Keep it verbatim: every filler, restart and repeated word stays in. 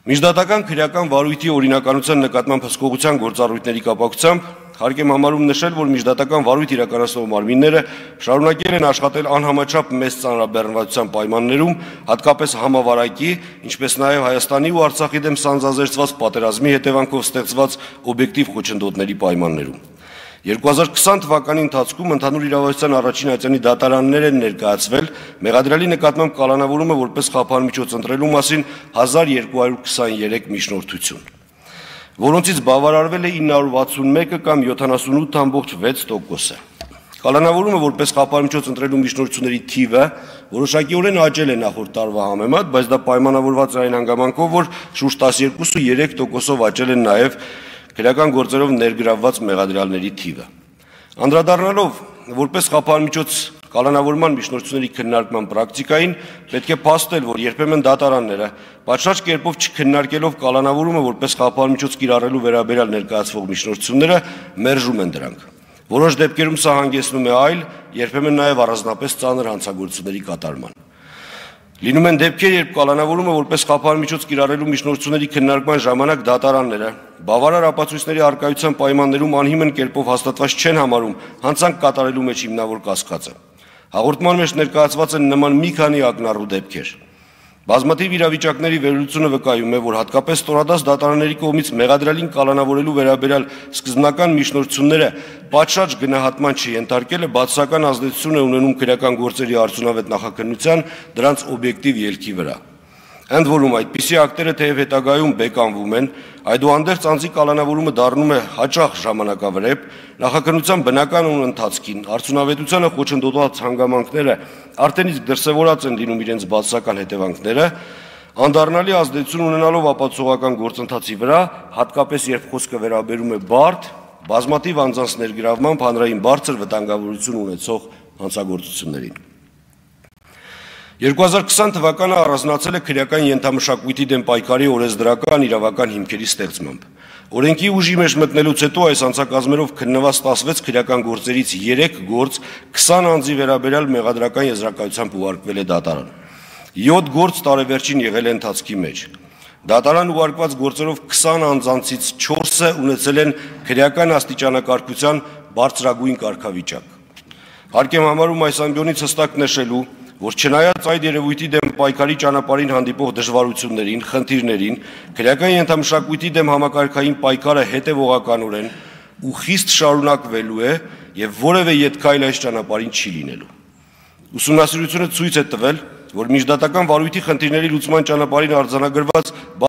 Միջդատական քրեական վարույթի օրինականության նկատմամբ հսկողության գործառույթների կապակցությամբ հարկ եմ համարում նշել, որ միջդատական վարույթ իրականացնող մարմինները շարունակել են աշխատել անհամաչափ մեծ ծանրաբեռնվածության պայմաններում, հատկապես համավարակի, ինչպես նաև Հայաստանի ու Արցախի դեմ սանձազերծված պատերազմի հետևանքով ստեղծված օբյեկտիվ խոչընդոտների պայմաններում։ երկու հազար քսան թվականի ընթացքում ընդհանուր իրավասության առաջին ատյանի դատարաններ են ներկայացվել մեղադրյալի նկատմամբ կալանավորումը որպես խափանմիջոց ընտրելու մասին հազար երկու հարյուր քսաներեք միջնորդություն, որոնցից բավարարվել է ինը հարյուր վաթսունմեկը կամ յոթանասունութ կόμμα վեց տոկոսը։ Կալանավորումը որպես խափանմիջոց ընտրելու միջնորդությունների թիվը որոշակիորեն աճել է նախորդ տարվա համեմատ, բայց դա պայմանավորված է այն հանգամանքով, որ շուրջ տասներկու կόμμα երեք տոկոսով աճել են նաև քրեական գործերով ներգրավված մեղադրյալների թիվը։ Անդրադառնալով որպես խափանմիջոց կալանավորման միջնորդությունների քննարկման պրակտիկային, պետք է փաստել, որ երբեմն դատարանները պատշաճ կերպով չքննարկելով կալանավորումը որպես խափանմիջոց կիրառելու վերաբերյալ ներկայացվող միջնորդությունները մերժում են դրանք։ Որոշ դեպքերում սա հանգեցնում է այլ, երբեմն նաև առանձնապես ծանր հանցագործությունների կատարման։ Լինում են դեպքեր, երբ կալանավորումը որպես խափանմիջոց կիրառելու միջնորդությունների քննարկման ժամանակ դատարանները բավարար ապացույցների առկայության պայմաններում անհիմն կերպով հաստատված չեն համարում հանցանք կատարելու մեջ հիմնավոր կասկածը։ Հաղորդման մեջ ներկայացված են նման մի քանի ակնառու դեպքեր։ Բազմաթիվ իրավիճակների վերլուծությունը վկայում է, որ հատկապես ստորադաս դատարանների կողմից մեղադրյալին կալանավորելու վերաբերյալ սկզբնական միջնորդությունները պատշաճ գնահատման չենթարկելը բացասական ազդեցություն է ունենում քրեական գործերի արդյունավետ նախաքննության դրանց օբյեկտիվ ելքի վրա։ Ընդ որում այդպիսի ակտերը թեև հետագայում բեկանվում են, այդուհանդերձ անձի կալանավորումը դառնում է հաճախ ժամանակավրեպ, նախաքննության բնական ընթացքին, արդյունավետությանը խոչընդոտված հանգամանքները արդեն իսկ դրսևորած են լինում իրենց բացասական հետևանքները, անդառնալի ազդեցություն ունենալով ապացուցողական գործընթացի վրա, հատկապես երբ խոսքը վերաբերում է բարդ, բազմաթիվ անձանց ներգրավմամբ հանրային բարձր վտանգավորություն ունեցող հանցագործություններին։ երկու հազար քսան թվականը առանձնացել է քրեական ենթամշակույթի դեմ պայքարի օրենսդրական իրավական հիմքերի ստեղծմամբ։ Օրենքի ուժի մեջ մտնելուց հետո այս անձակազմերով քննված տասվեց քրեական գործերից երեք գործ քսան անձի վերաբերյալ մեղադրական եզրակացությամբ ուղարկվել է դատարան։ յոթ գործ տարեվերջին եղել է ընթացքի մեջ։ Դատարան ուղարկված գործերով քսան անձանցից չորսը ունեցել են քրեական աստիճանակարգության բարձրագույն կարգավիճակ։ Հարկ եմ համարում այս ամբիոնից հստակ նշելու, որ չնայած այդ երևույթի դեմ պայքարի ճանապարհին հանդիպող դժվարություններին, խնդիրներին, քրեական ենթամշակույթի դեմ համակարգային պայքարը հետևողականորեն ու խիստ շարունակվելու է եւ որևէ ետքայլ այս ճանապարհին չի լինելու։ Ուսումնասիրությունը ցույց է տվել, որ միջդատական վարույթի խնդիրների լուծման ճանապարհին արձանագրված